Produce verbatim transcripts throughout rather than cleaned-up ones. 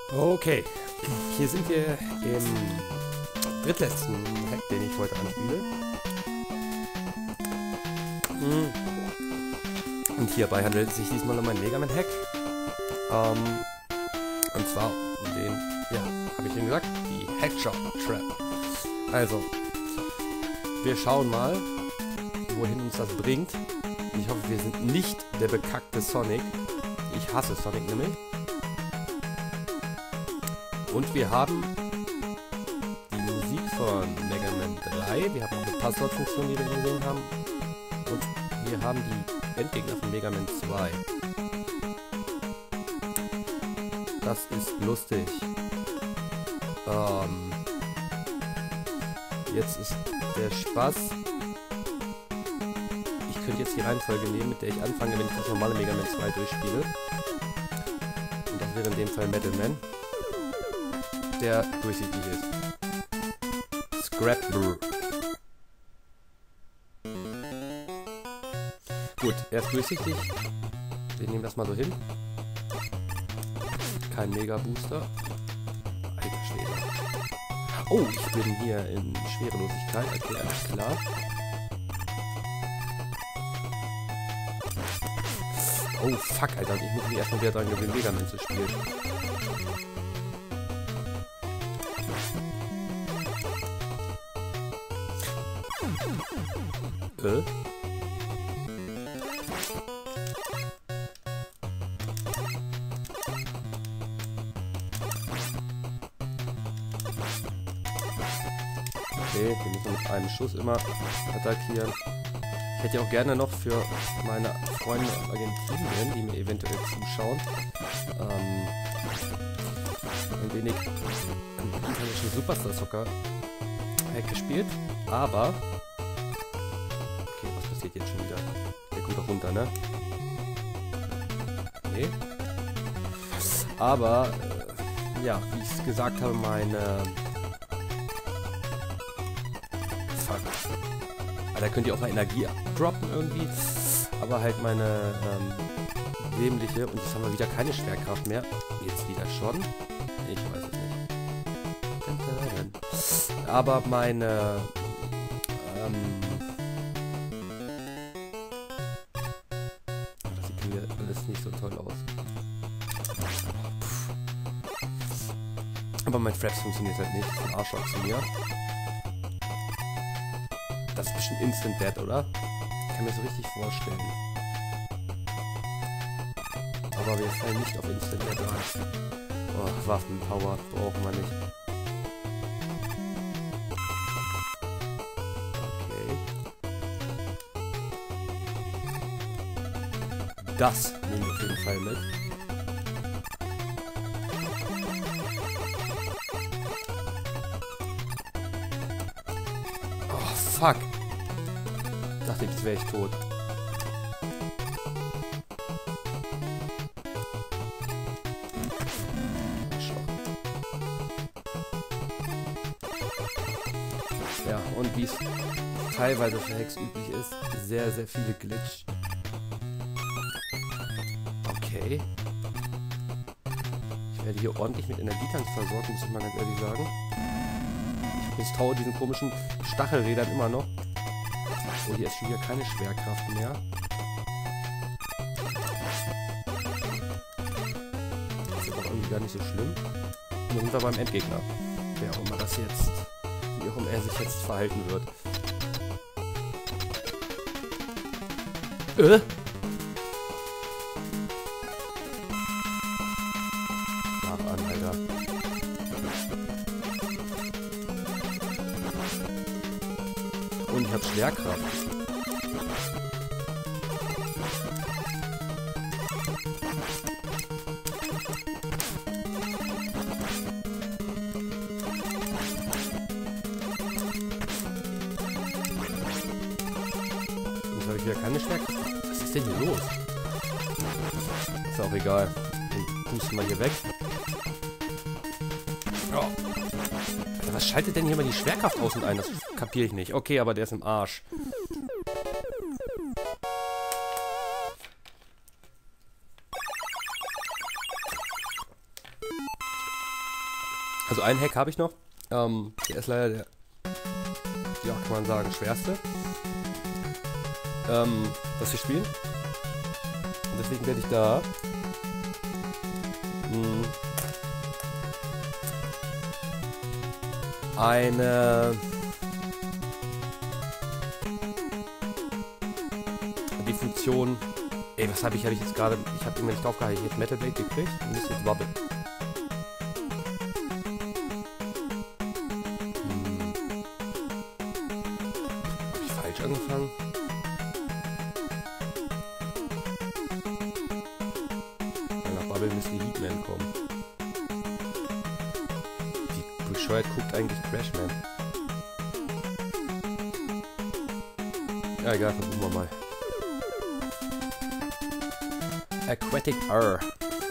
Okay, hier sind wir im drittletzten Hack, den ich heute anspiele. Und hierbei handelt es sich diesmal um einen Mega Man Hack. Ähm, und zwar um den, ja, habe ich Ihnen gesagt, die Headshot Trap. Also, wir schauen mal, wohin uns das bringt. Ich hoffe, wir sind nicht der bekackte Sonic. Ich hasse Sonic nämlich. Und wir haben die Musik von Mega Man drei. Wir haben auch eine Passwortfunktion, die wir gesehen haben. Und wir haben die Endgegner von Mega Man zwei. Das ist lustig. Ähm, jetzt ist der Spaß. Ich könnte jetzt die Reihenfolge nehmen, mit der ich anfange, wenn ich das normale Mega Man zwei durchspiele. Und das wäre in dem Fall Metal Man, der durchsichtig ist. Scrapper. Gut, er ist durchsichtig. Wir nehmen das mal so hin. Kein Mega-Booster. Alter Schwede. Oh, ich bin hier in Schwerelosigkeit. Okay, alles klar. Oh, fuck, Alter. Ich muss mich erstmal wieder dran gewöhnen, Mega Man zu spielen. Äh? Okay, wir müssen mit einem Schuss immer attackieren. Ich hätte ja auch gerne noch für meine Freunde aus Argentinien, die mir eventuell zuschauen, ähm, ein wenig einen italienischen Superstar Soccer Hack gespielt, aber okay, was passiert jetzt schon wieder? Der kommt doch runter, ne? Nee. Aber äh, ja, wie ich es gesagt habe, meine da könnt ihr auch mal Energie droppen irgendwie. Aber halt meine ähm, dämliche, und jetzt haben wir wieder keine Schwerkraft mehr. Jetzt wieder schon. Ich weiß es nicht. Aber meine ähm, das sieht mir alles nicht so toll aus. Aber mein Fraps funktioniert halt nicht. Das ist ein Arschloch zu mir. Das ist bestimmt Instant Dead, oder? Ich kann mir so richtig vorstellen. Aber wir fallen nicht auf Instant Dead rein. Oh, Waffenpower brauchen wir nicht. Okay. Das nehmen wir auf jeden Fall mit. Fuck. Dachte ich, jetzt wäre ich tot. Ja, und wie es teilweise für Hacks üblich ist, sehr, sehr viele Glitch. Okay. Ich werde hier ordentlich mit Energietanks versorgt, muss ich mal ganz ehrlich sagen. Ich traue diesen komischen Stachelrädern immer noch. Oh, hier ist schon wieder keine Schwerkraft mehr. Das ist aber irgendwie gar nicht so schlimm. Und dann sind wir beim Endgegner. Wer auch immer das jetzt, wie auch immer er sich jetzt verhalten wird. Äh? Mach an, Alter. Und ich habe Schwerkraft. Jetzt habe ich wieder keine Schwerkraft. Was ist denn hier los? Ist auch egal. Den pusten wir hier weg. Oh. Was schaltet denn hier mal die Schwerkraft aus und ein? Das kapiere ich nicht. Okay, aber der ist im Arsch. Also einen Hack habe ich noch. Ähm, der ist leider der, ja, kann man sagen, schwerste. Ähm, was wir spielen. Und deswegen werde ich da mh, eine die Funktion. Ey, was habe ich, habe ich jetzt gerade? Ich habe immer nicht drauf gehalten. Ich habe Metal Blade gekriegt und muss jetzt Wobble. Hm. Habe ich falsch angefangen? Ja, nach Bubble müssen die Heatman kommen. Wie bescheuert guckt eigentlich Crashman? Ja, egal, versuchen wir mal. Aquatic R.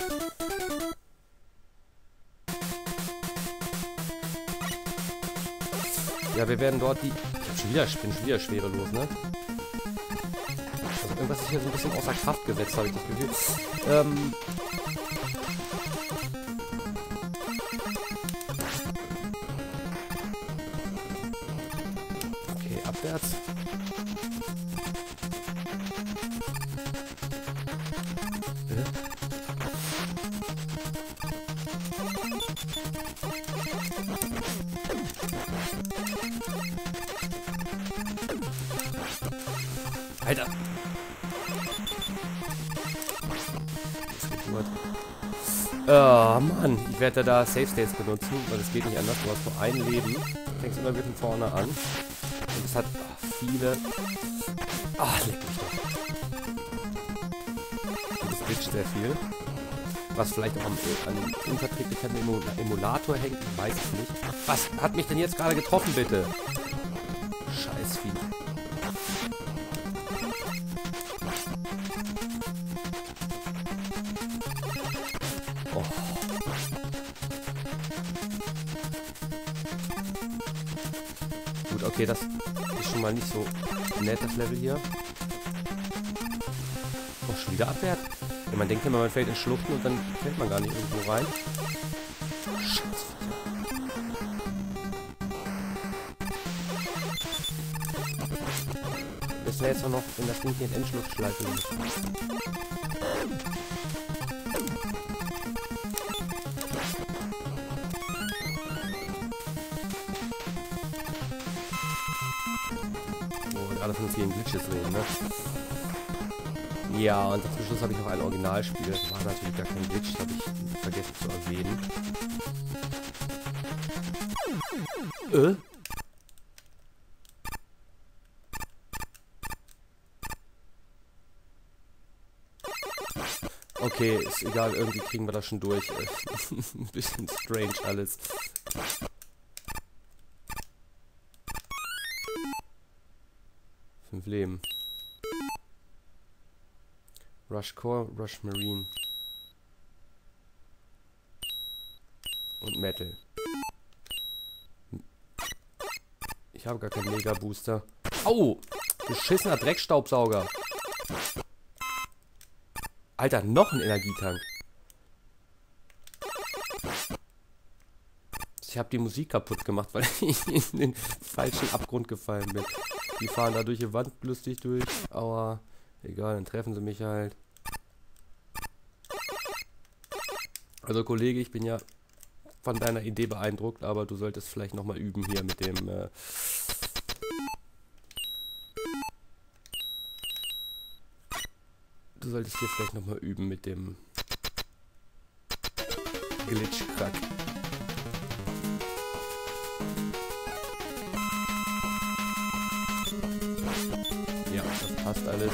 Ja, wir werden dort die... Ich hab schon wieder, bin schon wieder schwerelos, ne? Also irgendwas ist hier so ein bisschen außer Kraft gesetzt, habe ich das Gefühl. Ähm... Okay, abwärts. Alter! Oh Mann, ich werde da Save States benutzen, weil es geht nicht anders. Du hast nur ein Leben, du fängst immer wieder von vorne an. Und es hat oh, viele... Ach, leck mich doch. Und es glitscht sehr viel. Was vielleicht auch am, an unverträglichkeiten Emulator hängt, ich weiß es nicht. Was hat mich denn jetzt gerade getroffen, bitte? Scheiß Vieh. Oh. Gut, okay, das ist schon mal nicht so nett, das Level hier. Oh, schon wieder abwärts. Ja, man denkt immer, man fällt in Schluchten und dann fällt man gar nicht irgendwo rein. Scheiße. Das wäre jetzt auch noch in der stinkigen Endschlussschleife. Oh, gerade von vielen Glitches reden, ne? Ja, und zum Schluss habe ich noch ein Originalspiel. Das war natürlich gar kein Glitch, habe ich vergessen zu erwähnen. Äh? Okay, ist egal, irgendwie kriegen wir das schon durch. Ein bisschen strange alles. Fünf Leben. Rush Core, Rush Marine. Und Metal. Ich habe gar keinen Mega Booster. Au! Beschissener Dreckstaubsauger. Alter, noch ein Energietank. Ich habe die Musik kaputt gemacht, weil ich in den falschen Abgrund gefallen bin. Die fahren da durch die Wand lustig durch. Aua. Egal, dann treffen sie mich halt. Also Kollege, ich bin ja von deiner Idee beeindruckt, aber du solltest vielleicht nochmal üben hier mit dem... Äh du solltest hier vielleicht nochmal üben mit dem Glitch-Crack. Ja, das passt alles.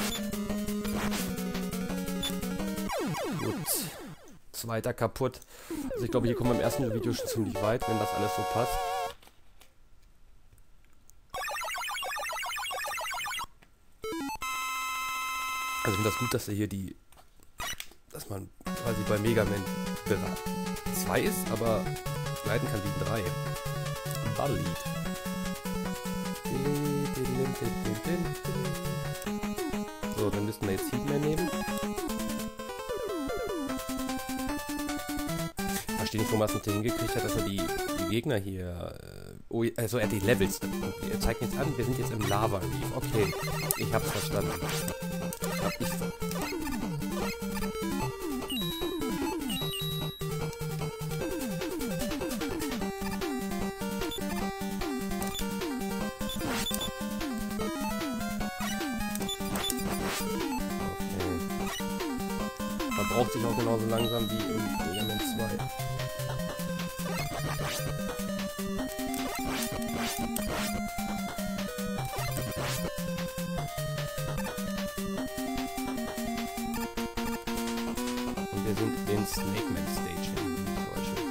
Gut. Zweiter kaputt. Also ich glaube, hier kommen wir im ersten Video schon ziemlich weit, wenn das alles so passt. Also ich finde das gut, dass er hier die... dass man quasi bei Mega Man zwei ist, aber leiten kann wie drei. Bubble Lead. So, dann müssten wir jetzt Heatman nehmen. verstehe nicht, warum er es nicht hingekriegt hat, dass er die, die Gegner hier... Äh, oh, also er hat die Levels. Er zeigt jetzt an, wir sind jetzt im Lava Reef. Okay, ich hab's verstanden. Hab ich... Verbraucht sich auch genauso langsam wie im Mega Man zwei. Und wir sind in Snake Man Stage, wenn ich mich täusche.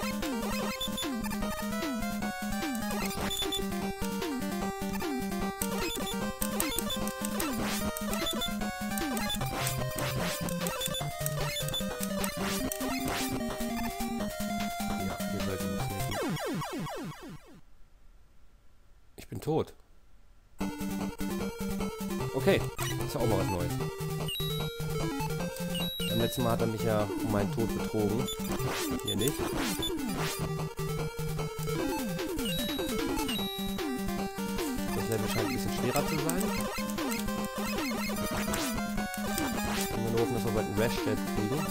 Ja, wir sollten uns nicht. Ich bin tot. Okay, ist ja auch mal was Neues. Beim letzten Mal hat er mich ja um meinen Tod betrogen. Hier nicht. Das Level scheint ein bisschen schwerer zu sein. Und wir hoffen, dass wir bald einen Rash-Jet kriegen.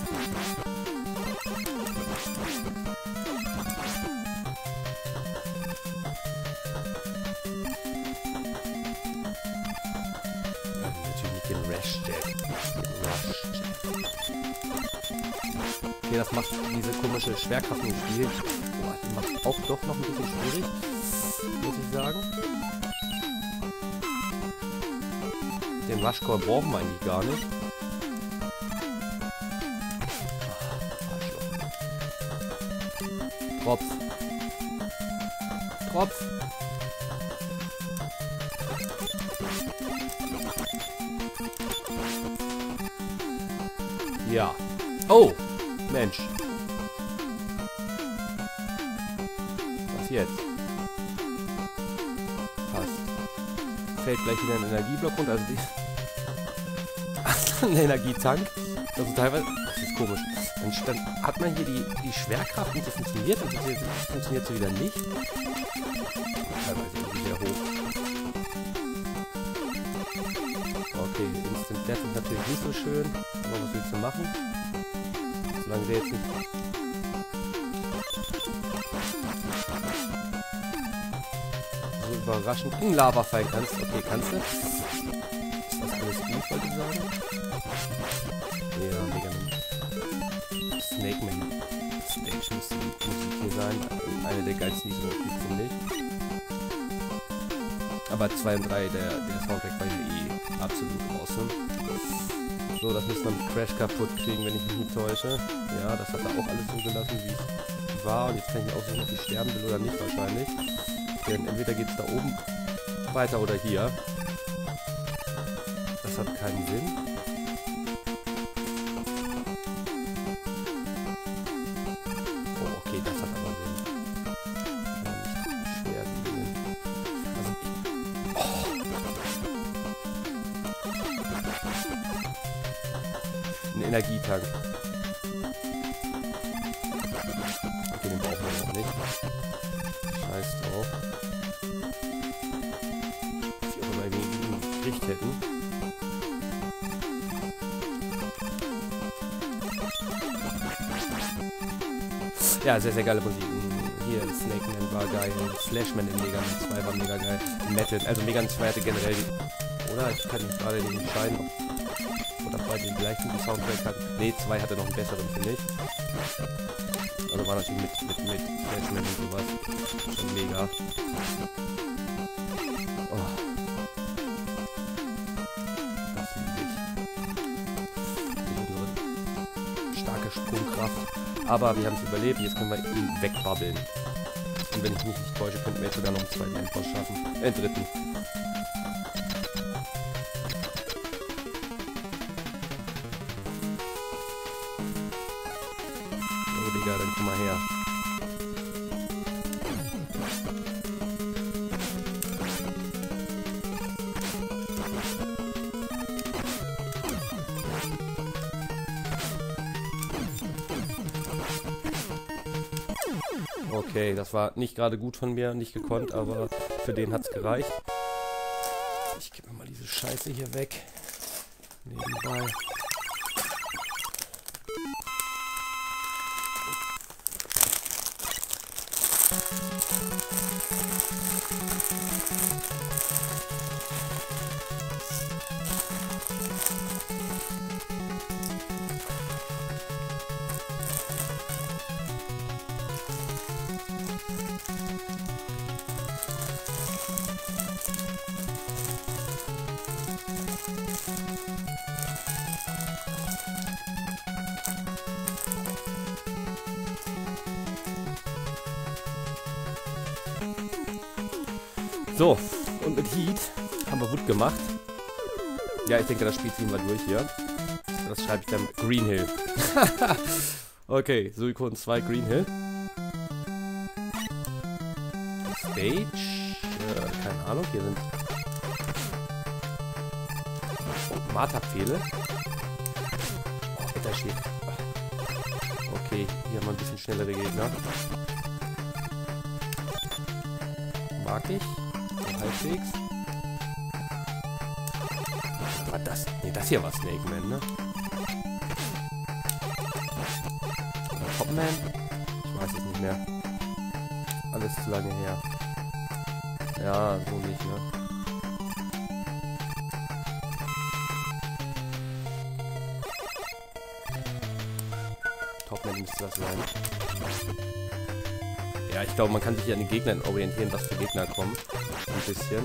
Okay, das macht diese komische Schwerkraft im Spiel. Boah, die macht auch doch noch ein bisschen schwierig, muss ich sagen. Den Rushcore brauchen wir eigentlich gar nicht. Ach, Tropf. Tropf. Ja. Oh! Mensch. Was jetzt? Passt. Fällt gleich wieder ein Energieblock runter. Also die... Ach, ein Energietank. Also teilweise... Das ist komisch. Dann, dann hat man hier die, die Schwerkraft und sie funktioniert und sie funktioniert sie wieder nicht. Teilweise irgendwie sehr hoch. Okay, Instant Death ist natürlich nicht so schön. Aber was willst du machen? Solange wir jetzt nicht... so überraschend in Lava fallen kannst. Okay, kannst du? Ist das alles gut, wollte ich sagen? Ja, Mega Man. Snake Man Stage müsste die Musik hier sein. Eine der geilsten, die es überhaupt gibt, finde ich. Aber zwei und drei, der, der Soundtrack war ja eh absolut awesome. So, das müssen wir mit Crash kaputt kriegen, wenn ich mich nicht täusche. Ja, das hat er auch alles so gelassen, wie es war. Und jetzt kann ich mir aussuchen, ob ich sterben will oder nicht wahrscheinlich. Denn entweder geht es da oben weiter oder hier. Das hat keinen Sinn. Oh, okay, das hat aber Sinn. Schwer gehen. Also, oh. Ein Energietank. Okay, den brauchen wir noch nicht. Scheiß drauf. Die auch immer irgendwie gekriegt hätten. Ja, sehr, sehr geile Musik. Hier in Snake Man war geil. Slashman in Mega Man zwei war mega geil. Metal, also Mega Man zwei hatte generell die... Oder? Ich kann mich gerade nicht entscheiden, ob... Oder beide den gleichen Soundtrack hatten. Ne, zwei hatte noch einen besseren, finde ich. Also war natürlich mit, mit, mit Flashman und sowas schon mega. Oh. Das liebe ich. Die unsere starke Sprungkraft. Aber wir haben es überlebt, jetzt können wir ihn wegbabbeln. Und wenn ich mich nicht täusche, könnten wir jetzt sogar noch einen zweiten Endboss schaffen. Äh, einen dritten. Oh, Digga, dann komm mal her. Okay, das war nicht gerade gut von mir, nicht gekonnt, aber für den hat's gereicht. Ich gebe mal diese Scheiße hier weg. Nebenbei. So, und mit Heat haben wir gut gemacht. Ja, ich denke, das Spiel ziehen wir durch hier. Das schreibe ich dann Green Hill. Okay, Suikoden zwei Green Hill. Stage. Äh, keine Ahnung, hier sind oh, Marterpfähle. Oh, alter Shit. Okay, hier haben wir ein bisschen schnellere Gegner. Mag ich. Halbwegs. War das? Ne, das hier war Snake Man, ne? Oder Topman? Ich weiß es nicht mehr. Alles zu lange her. Ja, so nicht, ne? Topman müsste das sein. Ja, ich glaube, man kann sich hier an den Gegnern orientieren, was für Gegner kommen. Ein bisschen.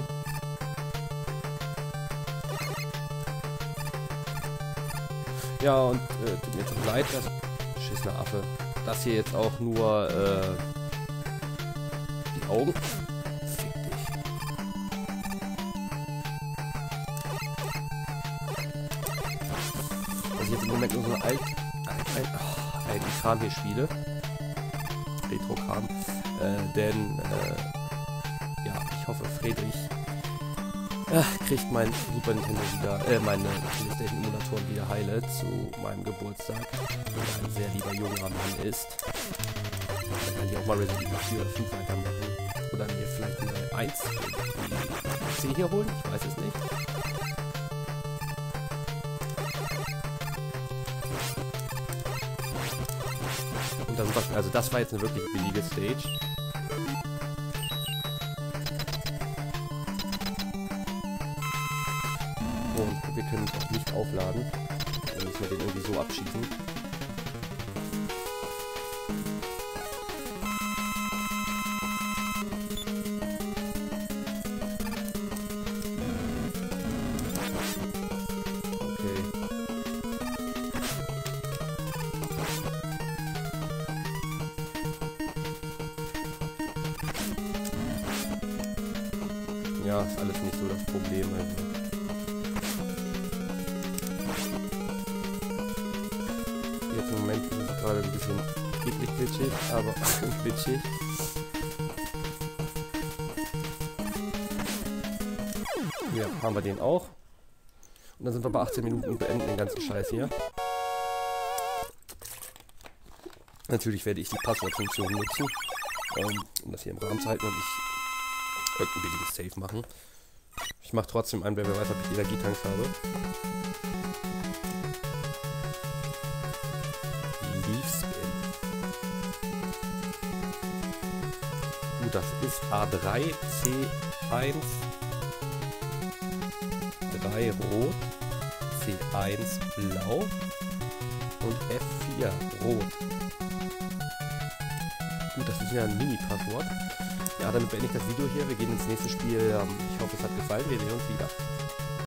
Ja, und äh, tut mir schon leid, das beschissener Affe. Das hier jetzt auch nur äh, die Augen. Fick dich. Dass ich jetzt im Moment nur so einen alt, alt, oh, alten Kram hier spiele. Retro-Kram. Äh, denn äh, ja, ich hoffe, Friedrich äh, kriegt mein Super Nintendo wieder, äh, meine PlayStation-Emulatoren wieder heile zu meinem Geburtstag, weil er ein sehr lieber junger Mann ist. Dann kann ich auch mal Resident Evil vier oder fünf weitermachen. Oder mir vielleicht eine eins C hier holen, ich weiß es nicht. Und dann, also das war jetzt eine wirklich billige Stage. Und wir können uns auch nicht aufladen. Dann müssen wir den irgendwie so abschießen. Ja, ist alles nicht so das Problem. Also. Jetzt im Moment ist es gerade ein bisschen eklig glitschig, aber glitschig. Ja, haben wir den auch. Und dann sind wir bei achtzehn Minuten und beenden den ganzen Scheiß hier. Natürlich werde ich die Passwortfunktion nutzen, um, um das hier im Rahmen zu halten und ich irgendein billiges Save machen. Ich mache trotzdem ein, wenn wir weiter mit Energietanks habe. Leaf Spin. Gut, das ist A drei, C eins, drei rot, C eins blau und F vier rot. Gut, das ist ja ein Mini-Passwort. Ja, damit beende ich das Video hier. Wir gehen ins nächste Spiel. Ich hoffe, es hat gefallen. Wir sehen uns wieder.